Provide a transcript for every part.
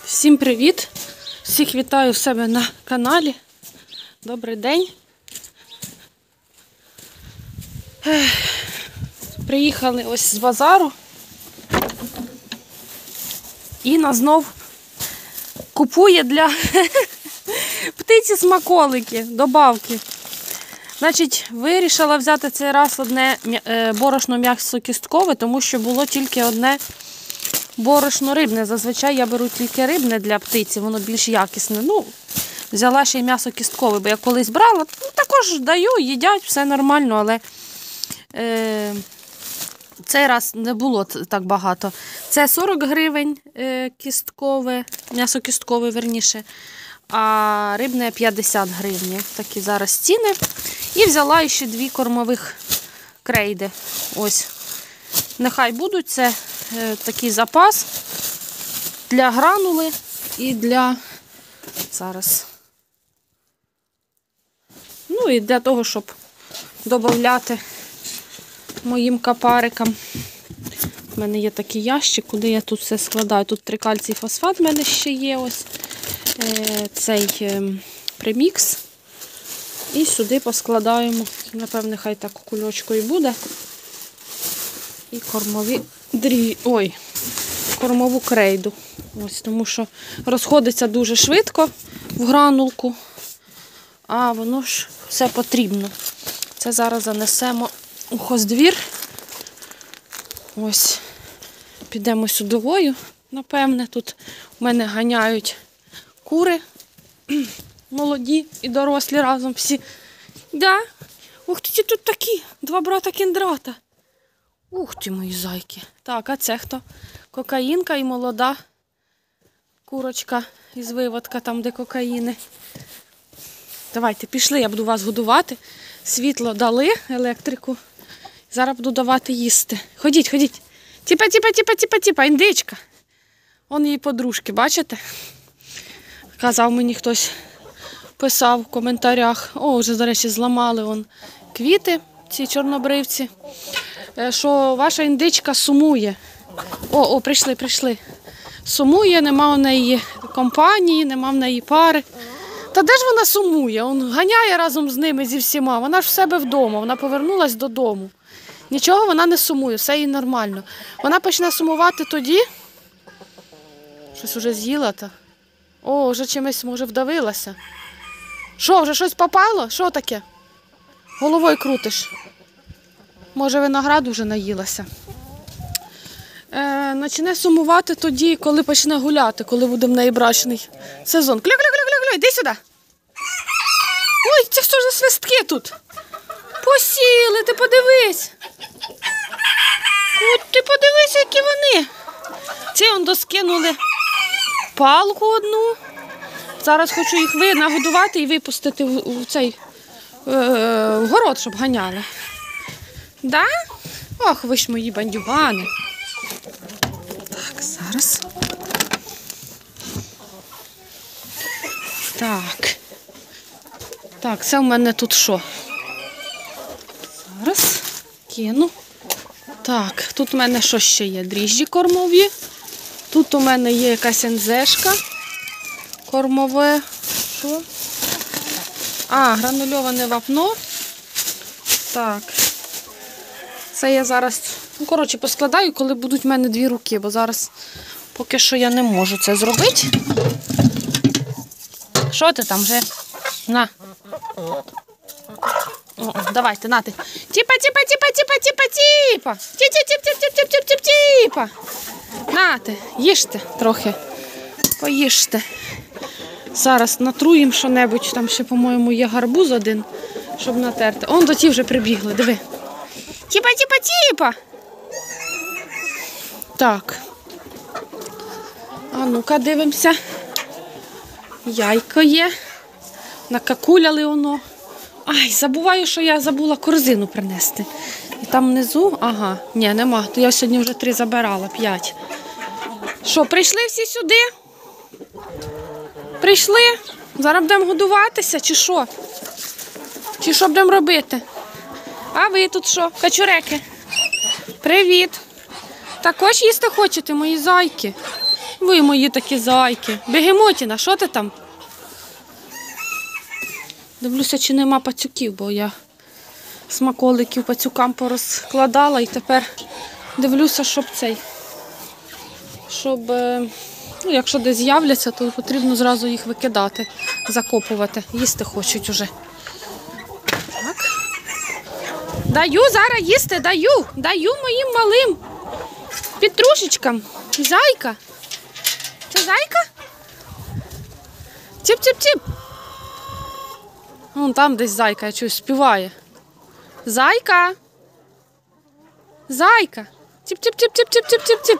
Всім привіт! Всіх вітаю в себе на каналі. Добрий день. Приїхали ось з базару. Інна знов купує для птиці смаколики, добавки. Значить, вирішила взяти цей раз одне борошно м'ясокісткове, тому що було тільки одне борошно рибне. Зазвичай я беру тільки рибне для птиці, воно більш якісне. Ну, взяла ще й м'ясо-кісткове, бо я колись брала. Ну, також даю, їдять, все нормально, але цей раз не було так багато. Це 40 гривень кісткове, м'ясо-кісткове, верніше, а рибне 50 гривень. Такі зараз ціни. І взяла ще 2 кормових крейди. Ось. Нехай будуть, це такий запас для гранули і для зараз. Ну і для того, щоб додати моїм капарикам. У мене є такий ящик, куди я тут все складаю. Тут трикальцій фосфат в мене ще є ось. Цей премікс. І сюди поскладаємо, напевне, хай так кульочкою буде. І кормову крейду. Ось, тому що розходиться дуже швидко в гранулку, а воно ж все потрібно. Це зараз занесемо у хоздвір. Ось, підемо сюдовою, напевне. Тут у мене ганяють кури, молоді і дорослі разом всі. Да? Ух ти, тут такі, 2 брата кіндрата. Ух ти, мої зайки. Так, а це хто? Кокаїнка і молода курочка із виводка, там де кокаїни. Давайте, пішли, я буду вас годувати. Світло дали, електрику. Зараз буду давати їсти. Ходіть, ходіть. Тіпа, індичка. Он її подружки, бачите? Казав мені хтось, писав в коментарях. О, вже, до речі, зламали квіти, ці чорнобривці. Що ваша індичка сумує. О, прийшли. Сумує, нема в неї компанії, нема в неї пари. Та де ж вона сумує? Ганяє разом з ними, зі всіма. Вона ж в себе вдома, вона повернулась додому. Нічого вона не сумує, все їй нормально. Вона почне сумувати тоді. Щось уже з'їла та. О, вже чимось, може, вдавилася. Що, вже щось попало? Що таке? Головою крутиш. Може, винограду вже наїлася. Почне сумувати тоді, коли почне гуляти, коли буде в неї брачний сезон. Клю-клю-клю-клю, йди сюди. Ой, це що за свистки тут? Посіли, ти подивись. От ти подивись, які вони. Ці доскинули палку одну. Зараз хочу їх нагодувати і випустити в цей в город, щоб ганяли. Да? Ох, ви ж мої бандюгани. Так, зараз. Так, це в мене тут що? Зараз кину. Так, тут у мене що ще є? Дріжджі кормові. Тут у мене є якась НЗшка кормове. Що? Гранульоване вапно. Так. Це я зараз, поскладаю, коли будуть в мене 2 руки, бо зараз поки що я не можу це зробити. Що ти там вже? На. Давайте, нати. Тіпа. Нате, їжте трохи. Поїжте. Зараз натруїм що-небудь, там ще, по-моєму, є гарбуз один, щоб натерти. До ті вже прибігли, диви. Тіпа. Так. А ну-ка, дивимося. Яйко є. Накакуляли воно. Ай, забуваю, що я забула корзину принести. І там внизу, ні, нема. То я сьогодні вже 3 забирала, 5. Що, прийшли всі сюди? Прийшли? Зараз будемо годуватися, чи що? Чи що будемо робити? А ви тут що? Качуреки? Привіт! Також їсти хочете, мої зайки? Ви мої такі зайки. Бегемотіна, що ти там? Дивлюся, чи нема пацюків, бо я смаколиків пацюкам порозкладала і тепер дивлюся, щоб, ну, якщо десь з'являться, то потрібно зразу їх викидати, закопувати. Їсти хочуть уже. Так. Даю зараз їсти, даю моїм малим петрушечкам. Зайка. Це зайка? Тіп-тіп-тіп. Вон там десь зайка, я чую, співає. Зайка. Зайка. Тіп-тіп-тіп-тіп-тіп-тіп-тіп.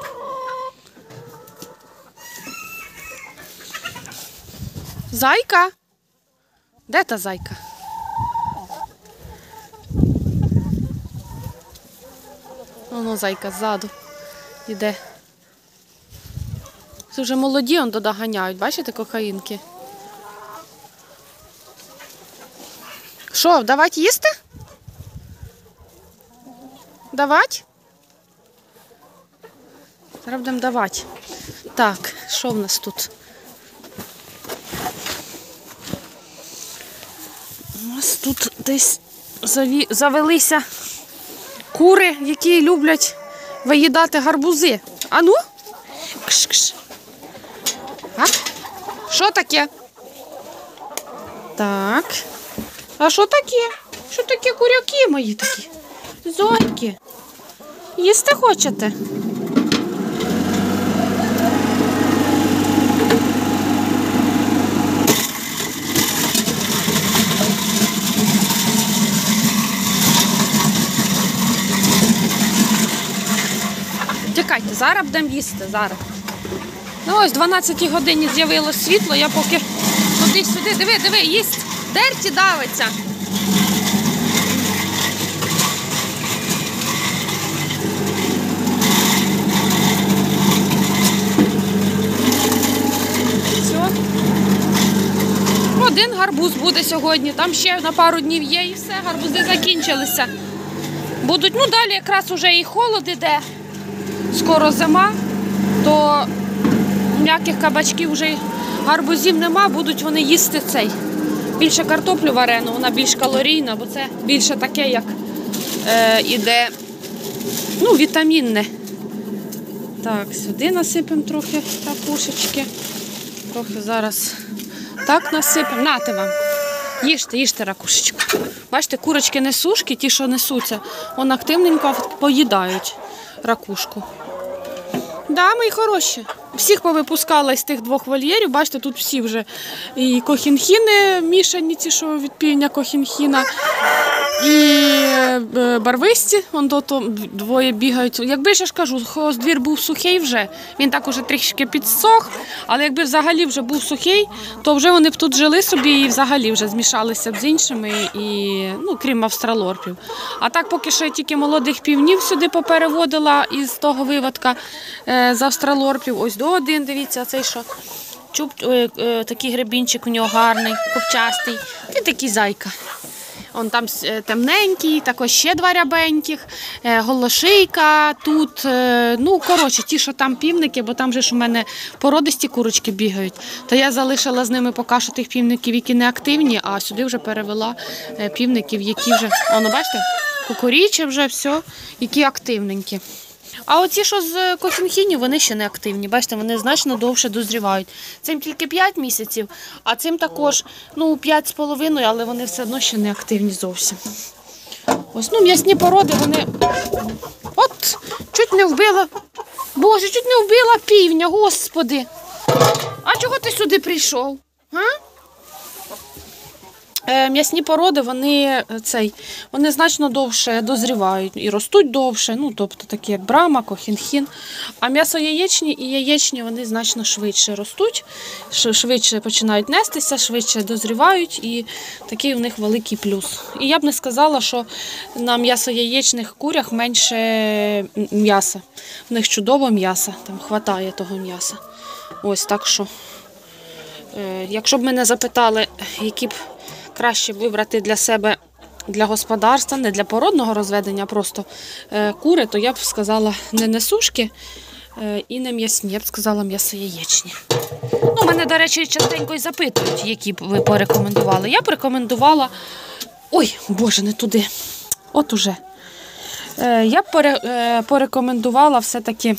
Зайка. Де та зайка? Воно зайка ззаду йде. Це вже молоді, он доганяють, бачите, кокаїнки? Що, давати їсти? Давати? Зараз будемо давати. Так, що в нас тут? У нас тут десь завелися кури, які люблять виїдати гарбузи. А ну? Кш-кш. А? Що таке? Так. А що таке? Що таке куряки мої такі? Зойки. Їсти хочете? Чекайте, зараз будемо їсти, зараз. Ну ось, 12 годині з'явилось світло, я поки туди-сюди, диви, їсть, дерті давиться. Все. Один гарбуз буде сьогодні, там ще на пару днів є і все, гарбузи закінчилися. Будуть, ну далі якраз уже і холод іде. Скоро зима, то ніяких кабачків вже гарбузів нема, будуть вони їсти цей. Більше картоплю варену, вона більш калорійна, бо це більше таке, як іде, ну, вітамінне. Так, сюди насипемо трохи ракушечки. Трохи зараз так насипемо. Нате вам. Їжте ракушечку. Бачите, курочки несушки, ті, що несуться, вони активненько поїдають ракушку. Да, мої хороші. Всіх повипускала із тих двох вольєрів. Бачите, тут всі вже і кохінхіни мішані, ці, що від півня кохінхіна, і барвисті, вон тут двоє бігають. Якби, я ж кажу, двір був сухий вже, він так уже трішки підсох, але якби взагалі вже був сухий, то вже вони б тут жили собі і взагалі вже змішалися б з іншими, і, ну, крім австралорпів. А так, поки що я тільки молодих півнів сюди попереводила із того виводка з австралорпів. Ось до один, дивіться, цей що. Такий гребінчик у нього гарний, копчастий. Він такий зайка. Он там темненький, також ще два рябеньких, голошийка тут. Ну, коротше, ті, що там півники, бо там же ж у мене породисті курочки бігають, то я залишила з ними поки що тих півників, які не активні, а сюди вже перевела півників, які вже, воно, бачите, кукуріче вже все, які активненькі. А оці, що з кохінхінів, вони ще не активні. Бачите, вони значно довше дозрівають. Цим тільки 5 місяців, а цим також, ну, 5,5, але вони все одно ще не активні зовсім. Ось, ну, м'ясні породи, вони... От, чуть не вбила, Боже, чуть не вбила півня, Господи. А чого ти сюди прийшов? А? М'ясні породи, вони значно довше дозрівають і ростуть довше, ну, тобто такі як брама, кохінхін. А м'ясо яєчні і яєчні, вони значно швидше ростуть, швидше починають нестися, швидше дозрівають, і такий у них великий плюс. І я б не сказала, що на м'ясо-яєчних курях менше м'яса. В них чудово м'яса, там хватає того м'яса. Ось так що, якщо б мене запитали, які б краще вибрати для себе, для господарства, не для породного розведення, а просто кури, то я б сказала не несушки, і не м'ясні, я б сказала, м'ясо-яєчні. Ну, мене, до речі, частенько й запитують, які б ви порекомендували. Я б рекомендувала... Ой, боже, не туди. От уже. Я б порекомендувала все-таки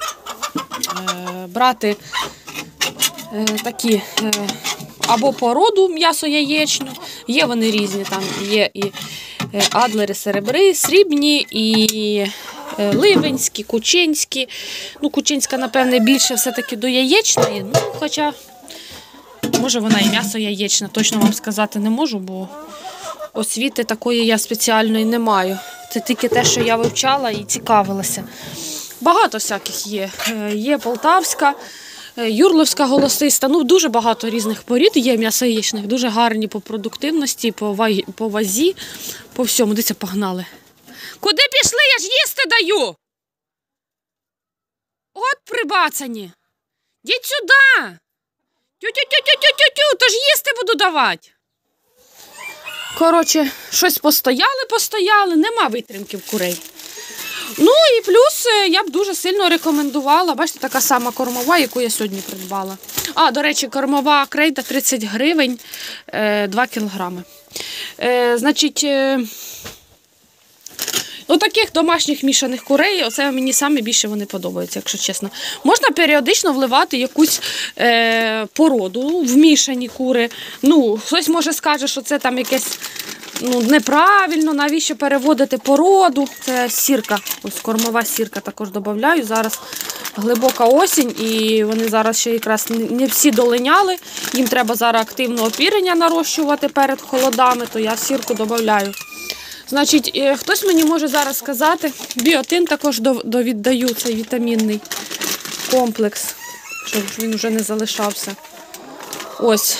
брати такі або породу м'ясо-яєчню. Є вони різні, там є і адлери срібні, і ливенські, кучинські. Ну, кучинська, напевне, більше все-таки до яєчної. Ну, хоча, може, вона і м'ясо-яєчна. Точно вам сказати не можу, бо освіти такої я спеціальної не маю. Це тільки те, що я вивчала і цікавилася. Багато всяких є. Є полтавська, юрловська голосиста. Ну, дуже багато різних порід є м'ясо-яєчних. Дуже гарні по продуктивності, по вазі, по всьому. Дивіться, погнали. Куди пішли? Я ж їсти даю! От прибацані! Діть сюди! Тю-тю-тю-тю-тю-тю! То ж їсти буду давати! Коротше, щось постояли, нема витримки в курей. Ну і плюс я б дуже сильно рекомендувала, бачите, така сама кормова, яку я сьогодні придбала. А, до речі, кормова крейда 30 гривень, 2 кілограми. Значить, таких домашніх мішаних курей, оце мені саме більше вони подобаються, якщо чесно. Можна періодично вливати якусь породу в мішані кури. Ну, хтось може скаже, що це там якесь неправильно, навіщо переводити породу. Це сірка, ось кормова сірка також додаю. Зараз глибока осінь і вони зараз ще якраз не всі долиняли. Їм треба зараз активно опірення нарощувати перед холодами, то я сірку додаю. Значить, хтось мені може зараз сказати, біотин також довіддаю, цей вітамінний комплекс, щоб він вже не залишався. Ось.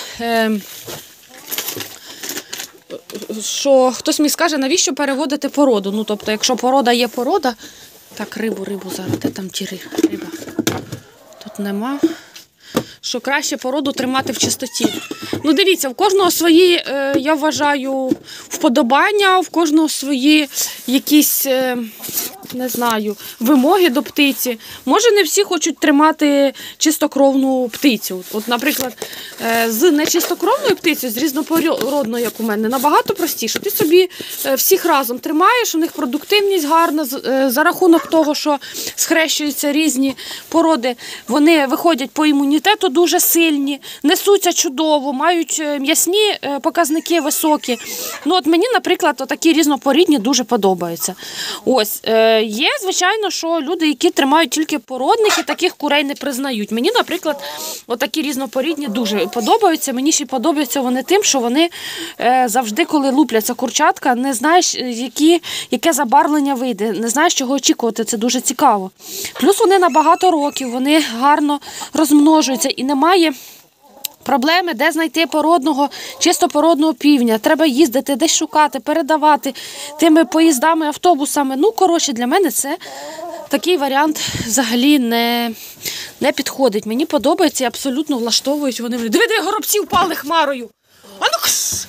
Що хтось мені скаже, навіщо переводити породу? Ну, тобто, якщо порода є порода... Так, рибу зараз, де там ті риба? Тут нема. Що краще породу тримати в чистоті. Ну, дивіться, в кожного свої, я вважаю, вподобання, в кожного свої якісь, не знаю, вимоги до птиці. Може, не всі хочуть тримати чистокровну птицю. От, наприклад, з нечистокровною птицею, з різнопородною, як у мене, набагато простіше. Ти собі всіх разом тримаєш, у них продуктивність гарна, за рахунок того, що схрещуються різні породи, вони виходять по імунітету дуже сильні, несуться чудово, мають м'ясні показники високі. Ну, от мені, наприклад, такі різнопорідні дуже подобаються. Ось, є, звичайно, що люди, які тримають тільки породних і таких курей не признають. Мені, наприклад, отакі різнопорідні дуже подобаються. Мені ще подобаються вони тим, що вони завжди, коли лупляться курчатка, не знаєш, яке забарвлення вийде, не знаєш, чого очікувати. Це дуже цікаво. Плюс вони на багато років, вони гарно розмножуються і немає проблеми, де знайти породного, чисто породного півня. Треба їздити, десь шукати, передавати тими поїздами, автобусами. Ну, коротше, для мене це такий варіант взагалі не підходить. Мені подобається і абсолютно влаштовують вони. Диви, горобці впали хмарою. А ну кс!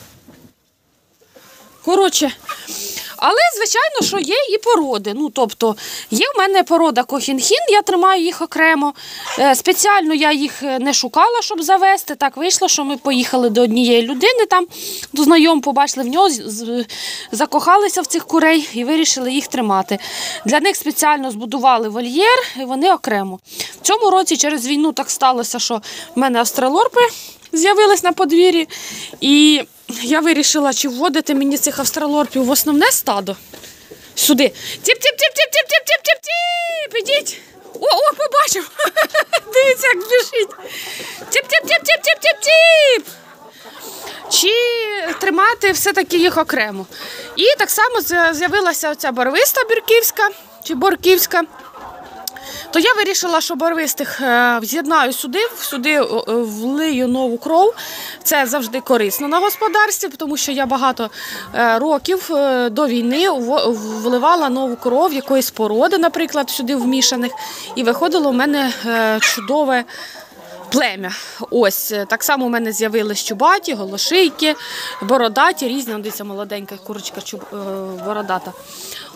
Коротше, але, звичайно, що є і породи. Ну, тобто, є в мене порода кохінхін, я тримаю їх окремо. Спеціально я їх не шукала, щоб завести. Так вийшло, що ми поїхали до однієї людини, там, до знайомого, побачили в нього, закохалися в цих курей і вирішили їх тримати. Для них спеціально збудували вольєр, і вони окремо. В цьому році через війну так сталося, що в мене австралорпи з'явились на подвір'ї, і я вирішила, чи вводити мені цих австралорпів в основне стадо. Сюди. Тіп-тіп-тіп-тіп-тіп-тіп-тіп! Ідіть. О, побачив. Дивіться, як біжить. Тіп-тіп-тіп-тіп-тіп-тіп! Чи тримати все-таки їх окремо. І так само з'явилася оця барвиста бірківська, чи борківська. То я вирішила, що барвистих з'єднаю сюди влию нову кров. Це завжди корисно на господарстві, тому що я багато років до війни вливала нову кров якоїсь породи, наприклад, сюди вмішаних. І виходило в мене чудове плем'я. Ось, так само у мене з'явились чубаті, голошийки, бородаті, різні. Дивіться, молоденька курочка бородата.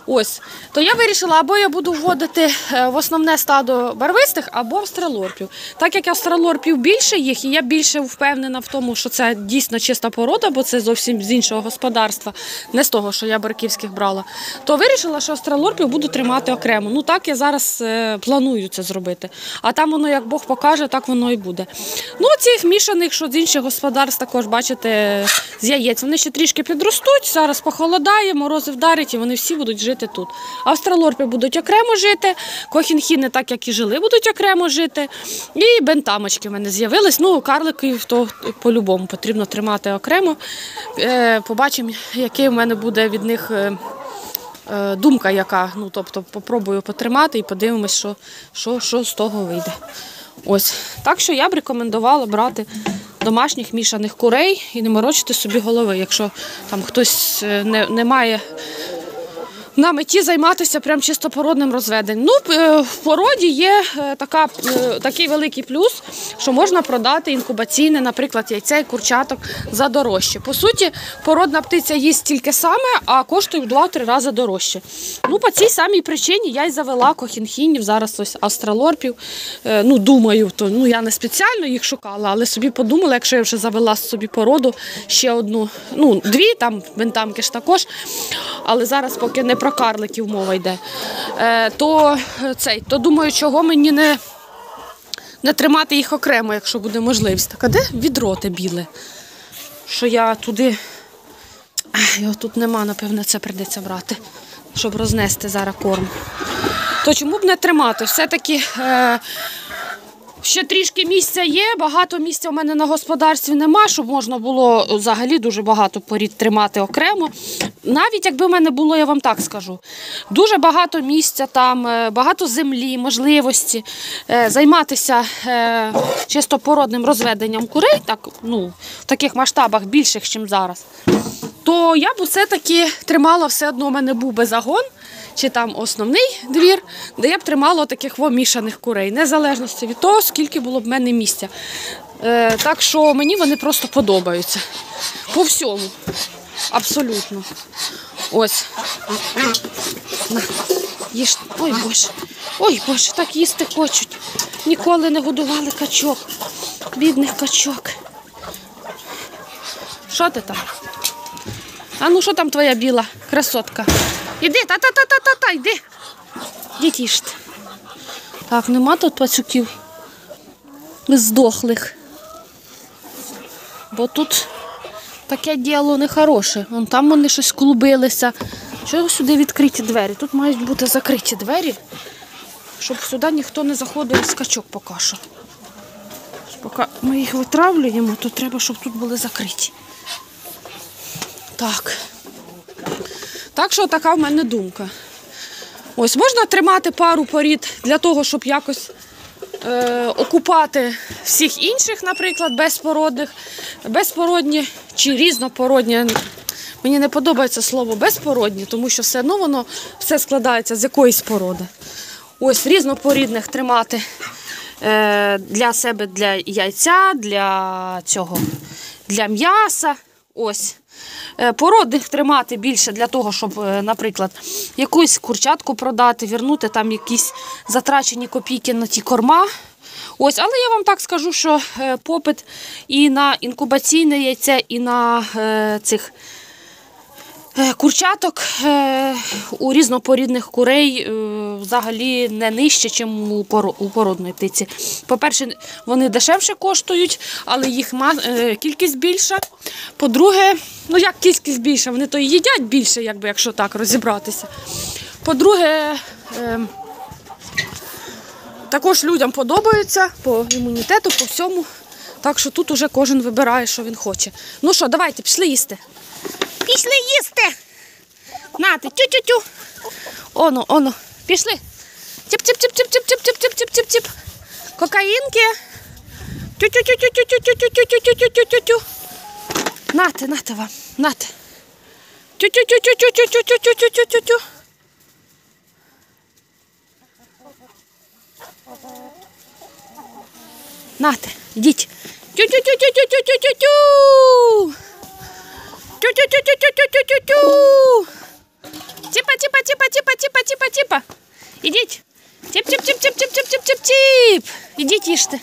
Ось, то я вирішила, або я буду вводити в основне стадо барвистих, або австралорпів. Так як австралорпів більше їх, і я більше впевнена в тому, що це дійсно чиста порода, бо це зовсім з іншого господарства, не з того, що я барківських брала, то вирішила, що австралорпів буду тримати окремо. Ну так я зараз планую це зробити. А там воно, як Бог покаже, так воно і буде. Ну, цих мішаних, що з інших господарств, також, бачите, з яєць. Вони ще трішки підростуть, зараз похолодає, морози вдарять, і вони всі будуть жити тут. Австралорпи будуть окремо жити, кохінхіни, так як і жили, будуть окремо жити. І бентамочки в мене з'явились. Ну, карликів то по-любому потрібно тримати окремо. Побачимо, який в мене буде від них думка яка. Ну, тобто, попробую потримати і подивимось, що з того вийде. Ось. Так що я б рекомендувала брати домашніх мішаних курей і не морочити собі голови, якщо там хтось не має на меті займатися прям чистопородним розведенням. Ну, в породі є такий великий плюс, що можна продати інкубаційне, наприклад, яйце і курчаток за дорожче. По суті, породна птиця їсть тільки саме, а коштує в 2-3 рази дорожче. Ну, по цій самій причині я й завела кохінхінів, зараз ось австралорпів. Ну, думаю, я не спеціально їх шукала, але собі подумала, якщо я вже завела собі породу, ще одну, ну, 2, там бентамки ж також, але зараз поки не про карликів мова йде, то думаю, чого мені не тримати їх окремо, якщо буде можливість. Так, а де відро те біле? Що я туди... Його тут нема, напевно, це прийдеться брати, щоб рознести зараз корм. То чому б не тримати? Все-таки... Ще трішки місця є, багато місця в мене на господарстві нема, щоб можна було взагалі дуже багато порід тримати окремо. Навіть якби в мене було, я вам так скажу, дуже багато місця там, багато землі, можливості займатися чистопородним розведенням курей, так, ну, в таких масштабах більших, ніж зараз, то я б все-таки тримала, все одно у мене був би загон, чи там основний двір, де я б тримала таких мішаних курей, незалежно від того, скільки було б в мене місця. Так що мені вони просто подобаються. По всьому. Абсолютно. Ось. На. Їж. Ой, Боже. Ой, Боже, так їсти хочуть. Ніколи не годували качок. Бідних качок. Що ти там? А ну, що там твоя біла красотка? Іди, та-та-та-та-та, йди. Йдіть їжте. Так, нема тут пацюків здохлих. Бо тут таке діло нехороше. Вон там вони щось клубилися. Чого сюди відкриті двері? Тут мають бути закриті двері, щоб сюди ніхто не заходив із качок поки що. Поки ми їх витравлюємо, то треба, щоб тут були закриті. Так. Так що така в мене думка. Ось, можна тримати пару порід для того, щоб якось окупати всіх інших, наприклад, безпородні чи різнопородні. Мені не подобається слово безпородні, тому що все одно воно все складається з якоїсь породи. Ось, різнопорідних тримати для себе, для яйця, для м'яса. Ось. Породних тримати більше для того, щоб, наприклад, якусь курчатку продати, вернути там якісь затрачені копійки на ті корма. Ось, але я вам так скажу, що попит і на інкубаційне яйце, і на цих курчаток у різнопорідних курей взагалі не нижче, ніж у породної птиці. По-перше, вони дешевше коштують, але їх кількість більша. По-друге, ну як кількість більша, вони то і їдять більше, якщо так розібратися. По-друге, також людям подобається по імунітету, по всьому. Так що тут уже кожен вибирає, що він хоче. Ну що, давайте, пішли їсти. Пішли їсти. Нате, тю-тю-тю. Оно. Пішли. Тіп-тіп-тіп-тіп-тіп-тіп-тіп-тіп-тіп-тіп. Кокаїнки. Тю-тю-тю-тю-тю-тю-тю-тю-тю-тю-тю. Нате вам. Нате. Тю-тю-тю-тю-тю-тю-тю-тю-тю-тю-тю. Нате, йдіть. Тю-тю-тю-тю-тю-тю-тю-тю. Тю-тю-тю-тю-тю-тю-тю-тю. Тіпа, тіпа, тіпа, тіпа, тіпа, тіпа, тіпа. Ідіть. Тіп, тіп, тіп, тіп, тіп, тіп, тіп, тіп, тіп. Ідіть, їжте.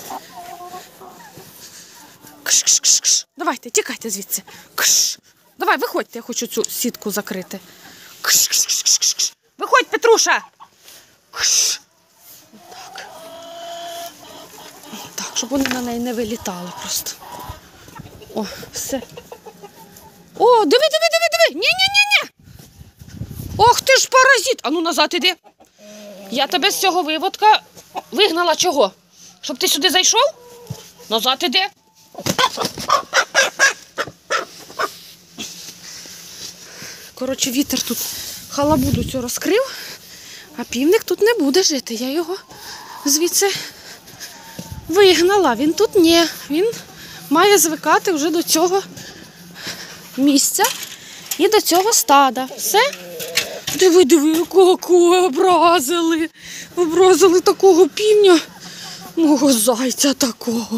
Кш, кш, кш, кш. Давайте, тікайте звідси. Кш. Давай, виходьте, я хочу цю сітку закрити. Кш, кш, кш, кш, кш. Виходь, Петруша. Кш. Так. Так, щоб вони на неї не вилітали просто. О, все. О, диви, диви, диви, диви. Ні-ні-ні-ні. Ох ти ж паразит. А ну назад іди. Я тебе з цього виводка вигнала чого? Щоб ти сюди зайшов? Назад іди. Коротше, вітер тут халабуду цю розкрив, а півник тут не буде жити. Я його звідси вигнала. Він тут ні. Він має звикати вже до цього місця і до цього стада. Все? Диви, диви, якого образили. Образили такого півня, мого зайця такого.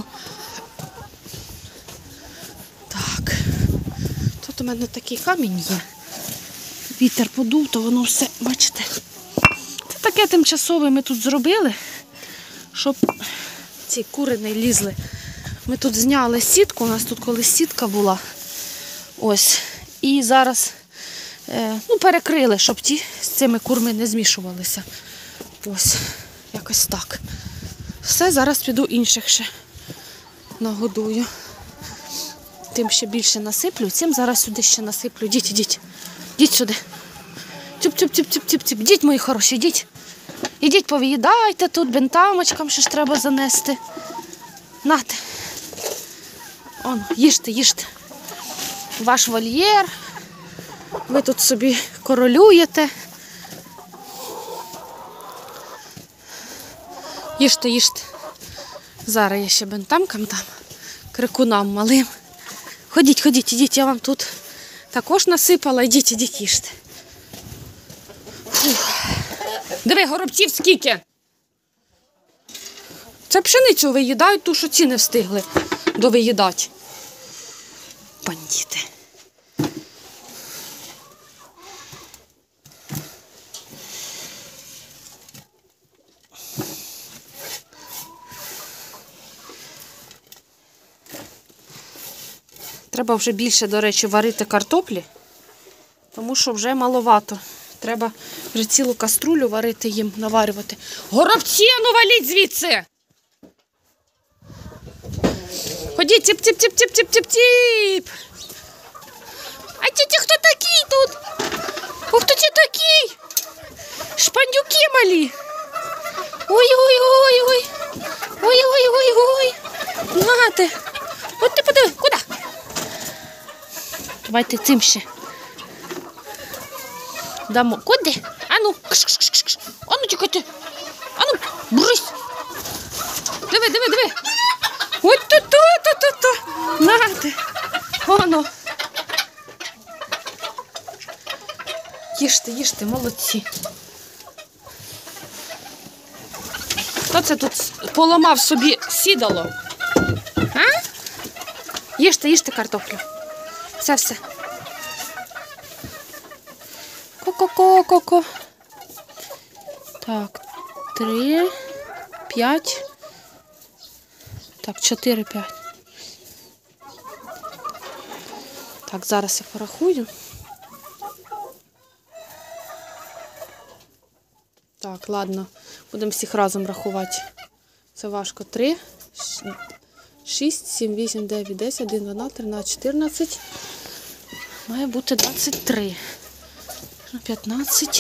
Так. Тут у мене такий камінь є. Вітер подув, то воно все, бачите. Це таке тимчасове ми тут зробили, щоб ці кури не лізли. Ми тут зняли сітку, у нас тут колись сітка була. Ось. І зараз перекрили, щоб ті з цими курми не змішувалися. Ось, якось так. Все, зараз піду інших ще нагодую. Тим ще більше насиплю, цим зараз сюди ще насиплю. Йдіть, йдіть. Йдіть сюди. Тюп-тюп-тюп-тюп-тюп. Йдіть, мої хороші, йдіть. Йдіть, повиїдайте тут, бентамочкам ще ж треба занести. Нате. Он, їжте, їжте. Ваш вольєр. Ви тут собі королюєте. Їжте, їжте. Зараз я ще бентамкам дам, крикунам малим. Ходіть, ходіть, ідіть, я вам тут також насипала. Ідіть, ідіть, їжте. Фух. Диви, горобців скільки. Це пшеницю виїдають, ту, що ці не встигли довиїдати. Бандити. Треба вже більше, до речі, варити картоплі, тому що вже маловато. Треба вже цілу каструлю варити їм, наварювати. Горобці, ну валіть звідси! Ходіть, тіп-тіп-тіп-тіп-тіп-тіп-тіп! А ті хто такий тут? О, хто ті такий? Шпандюки малі! Ой-ой-ой-ой! Ой-ой-ой-ой! Нате! От ти подиви, куди? Давайте цим ще дамо. Куди? Ану, кш-кш-кш-кш. Ану, чекайте. Ану, брись. Диви, диви, диви. Ось тут. Нате. Оно. Їжте, їжте, молодці. Хто це тут поламав собі сідало? А? Їжте, їжте картоплю. Все. Ко-ко-ко-ко-ко. Так, 3, 5. Так, 4, 5. Так, зараз я порахую. Так, ладно. Будемо всіх разом рахувати. Це важко. 3, 6, 7, 8, 9, 10, 1, 12, 13, 14. Має бути 23. 15.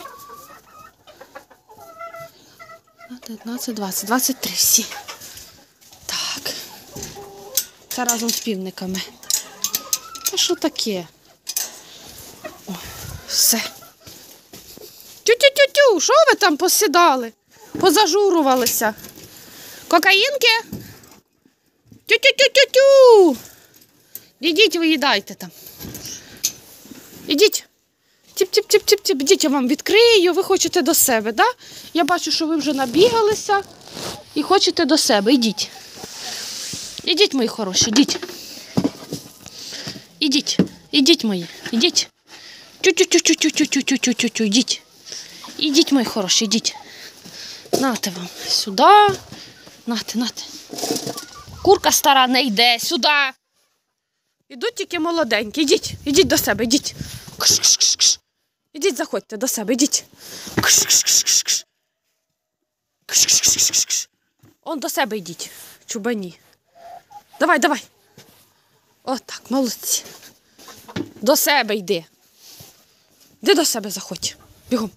19, 20. 23 всі. Так. Це разом з півниками. Та що таке? О, все. Тю-тю-тю-тю, що ви там посідали? Позажурувалися. Кокаїнки? Тю-тю-тю-тю-тю. Ідіть, виїдайте там. Ідіть. Тіп-тіп-тіп-тіп-тіп. Ідіть, я вам відкрию. Ви хочете до себе, да? Я бачу, що ви вже набігалися і хочете до себе. Ідіть. Ідіть, мої хороші, ідіть. Ідіть. Ідіть, мої. Ідіть. Тю-тю-тю-тю-тю-тю-тю-тю-тю-тю. Ідіть. Ідіть, мої хороші, ідіть. Нате вам. Сюди. Нате. Курка стара не йде. Сюди. Ідуть тільки молоденькі. Ідіть до себе, ідіть. Кш-кш-кш-кш. Ідіть, заходьте до себе, ідіть. Кш-кш-кш-кш-кш. Кш-кш-кш-кш-кш. Он до себе йдіть, чубані. Давай. Отак, молодці. До себе йди. Йди до себе, заходь. Бігом.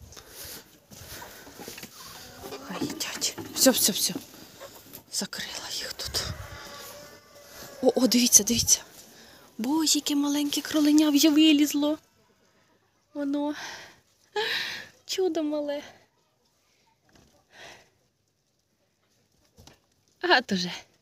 Хай їдять. Все. Закрила їх тут. О, дивіться. Боже, яке маленьке кроленя вже вилізло. Воно. Чудо мале. А, то вже.